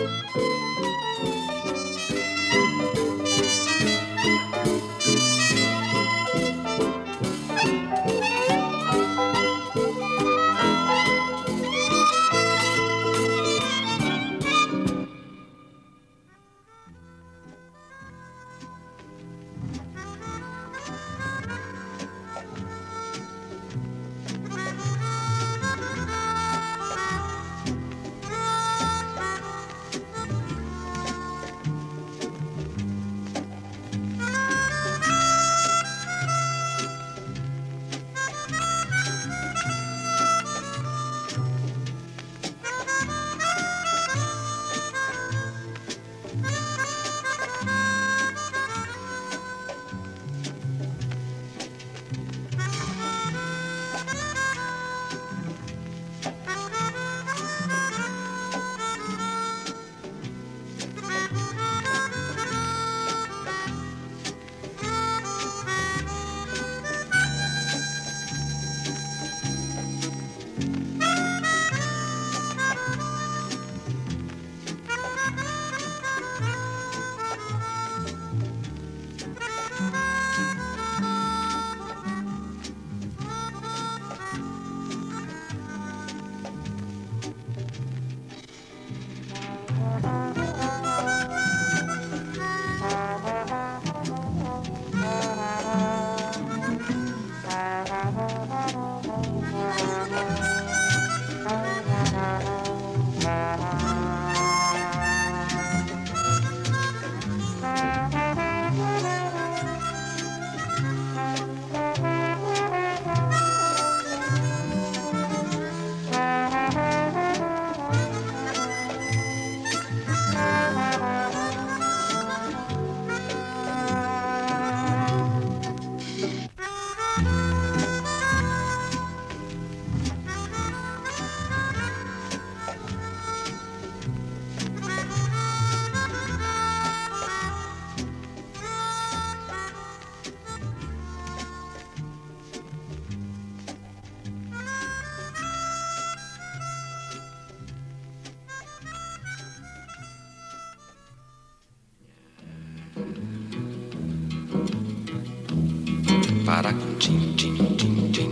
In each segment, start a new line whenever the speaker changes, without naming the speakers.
Para tim tim tim tim.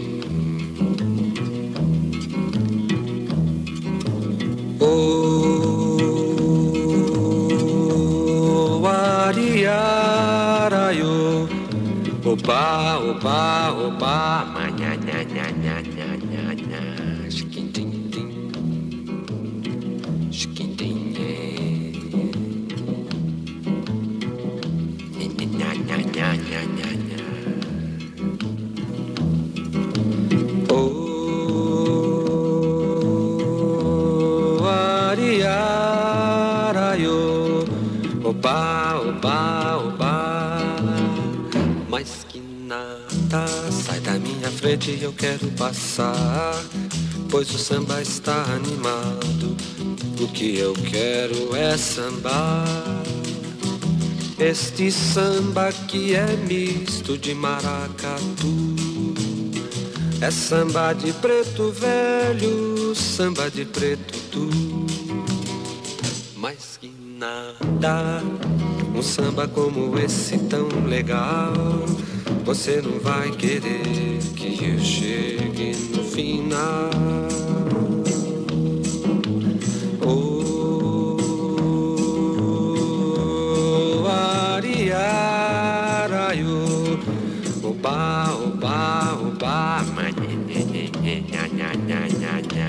Oh, ariarayo, opa opa opa, manha nha nha nha nha nha nha, chiquim tim tim, chiquim tim nha nha nha nha nha. Oba, oba, oba, mas que nada, sai da minha frente, eu quero passar, pois o samba está animado, o que eu quero é sambar. Este samba que é misto de maracatu, é samba de preto velho, samba de preto tu, mas que nada, um samba como esse tão legal, você não vai querer que eu chegue no final. Oh, ariaraio, oba, oba, oba, nha nha nha nha nha nha.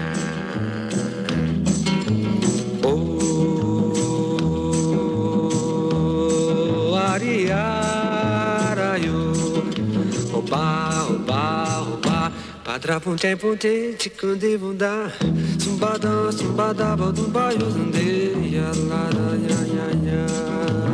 Oba, oba, oba, padra punte punte, ticunde bunda, sumbada, sumbada, bodumba, yuzunde, ya la ya ya ya.